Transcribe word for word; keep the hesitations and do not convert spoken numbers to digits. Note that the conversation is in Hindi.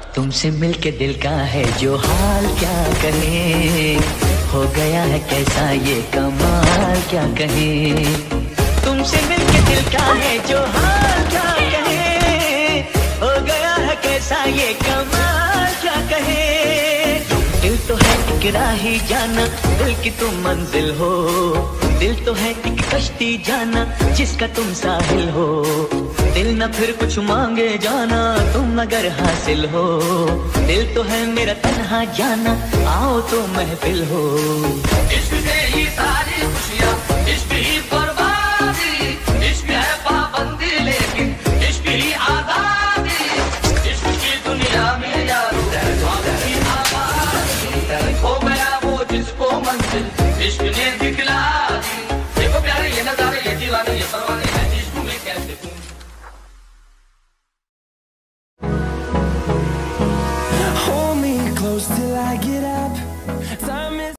तुमसे मिलके दिल का है जो हाल क्या कहे, हो गया है कैसा ये कमाल क्या कहे। तुमसे मिलके दिल का है जो हाल क्या कहे, हो गया है कैसा ये कमाल क्या कहे। दिल तो है एक राही जाना, दिल की तुम मंजिल हो। दिल तो है एक कश्ती जाना, जिसका तुम साहिल हो। दिल न फिर कुछ मांगे जाना, तुम अगर हासिल हो। दिल तो है मेरा तन्हा जाना, आओ तो महफिल हो। इश्क से ही सारी खुशियाँ, इश्क ही बर्बादी, इश्क है पाबंदी लेकिन इश्क ही आजादी। इश्क की दुनिया में यारो की आबादी, हो गया वो जिसको मंजिल